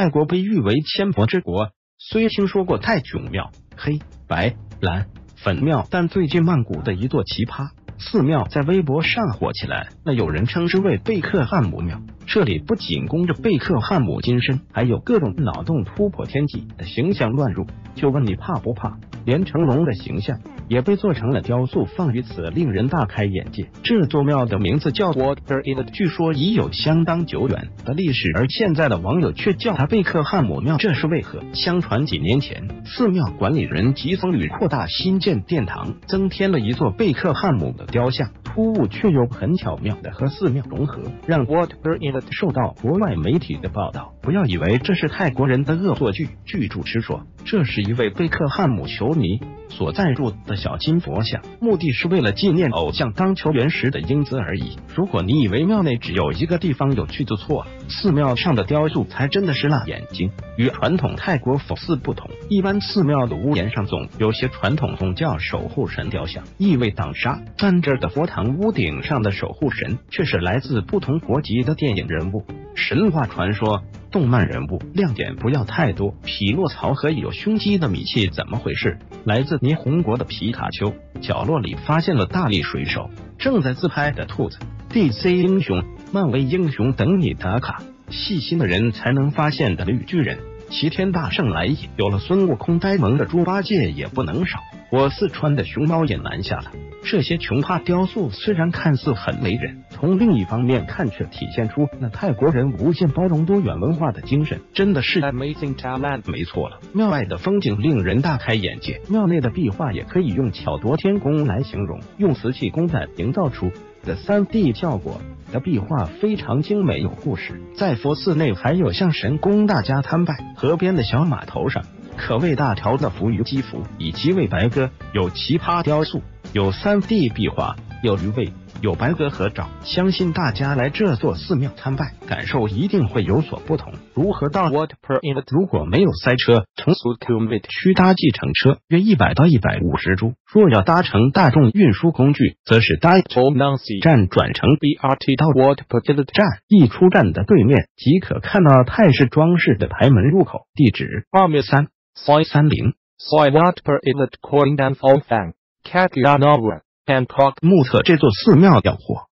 泰国被誉为千佛之国，虽听说过泰囧庙、黑、白、蓝、粉庙，但最近曼谷的一座奇葩寺庙在微博上火起来，那有人称之为贝克汉姆庙。这里不仅供着贝克汉姆金身，还有各种脑洞突破天际的形象乱入。就问你怕不怕？连成龙的形象也被做成了雕塑放于此，令人大开眼界。这座庙的名字叫 Water Inn， 据说已有相当久远的历史，而现在的网友却叫它贝克汉姆庙，这是为何？相传几年前，寺庙管理人及僧侣扩大新建殿堂，增添了一座贝克汉姆的雕像，突兀却又很巧妙的和寺庙融合，让 Water Inn 受到国外媒体的报道。不要以为这是泰国人的恶作剧，据主持说，这是一位贝克汉姆球迷所赞助的小金佛像，目的是为了纪念偶像当球员时的英姿而已。如果你以为庙内只有一个地方有趣就错了，寺庙上的雕塑才真的是辣眼睛。与传统泰国佛寺不同，一般寺庙的屋檐上总有些传统宗教守护神雕像，意味挡杀，但这的佛堂屋顶上的守护神却是来自不同国籍的电影人物、神话传说、动漫人物，亮点不要太多。匹诺曹和有胸肌的米奇怎么回事？来自霓虹国的皮卡丘，角落里发现了大力水手，正在自拍的兔子， DC 英雄、漫威英雄等你打卡，细心的人才能发现的绿巨人，齐天大圣来也，有了孙悟空呆萌的猪八戒也不能少，我四川的熊猫也南下了。这些穷怕雕塑虽然看似很没人，从另一方面看却体现出那泰国人无限包容多元文化的精神，真的是 amazing talent。 没错了，庙外的风景令人大开眼界，庙内的壁画也可以用巧夺天工来形容，用瓷器工仔营造出的 3D 效果的壁画非常精美有故事。在佛寺内还有向神供大家参拜，河边的小码头上可谓大条的浮鱼积福，以及为白鸽，有奇葩雕塑，有 3D 壁画，有鱼尾，有白鸽合照，相信大家来这座寺庙参拜，感受一定会有所不同。如何到 Water Inn？ 如果没有塞车，从 Sukhumvit 区搭计程车约100到150铢；若要搭乘大众运输工具，则是搭 Tonansi 站转乘 BRT 到 Water Inn 站，一出站的对面即可看到泰式装饰的台门入口，地址2-3 Soi 30 Soi Water Inn Kuala Lumpur Katianova Bangkok。目测这座寺庙要火。